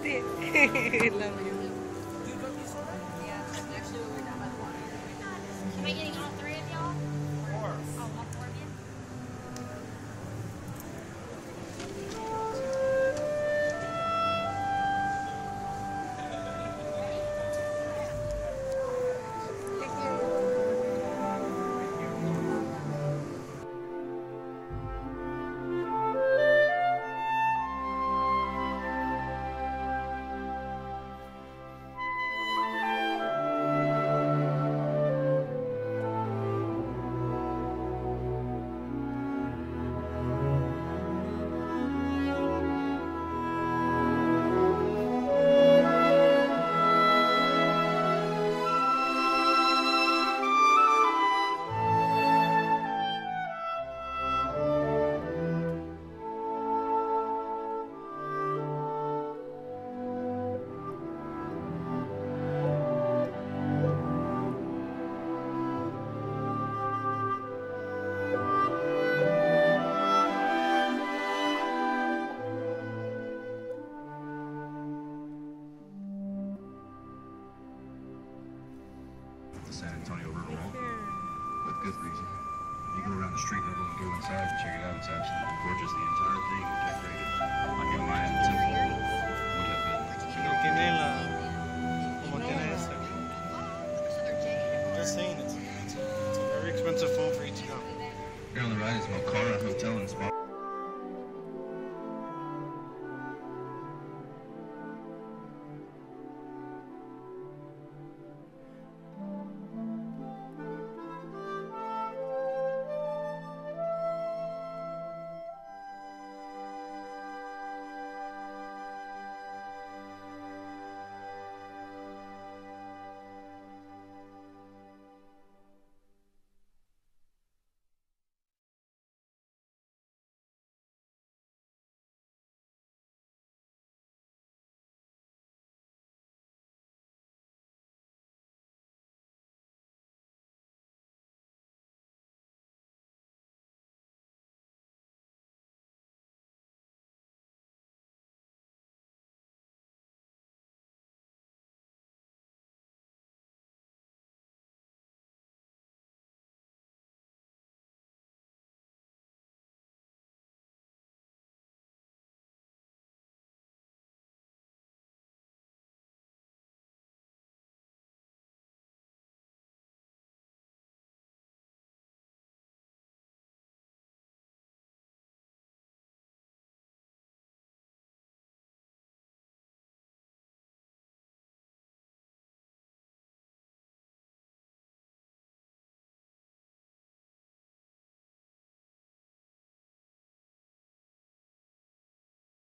it. Love you. Am I getting all three of y'all? Four. Oh, all four of you? The San Antonio River Walk, with good reason. You go around the street level and go inside and check it out. It's absolutely gorgeous. The entire thing is decorated like a Mayan temple would have been. Tiene la... como tiene ese. Just saying, it's a very expensive phone for $18.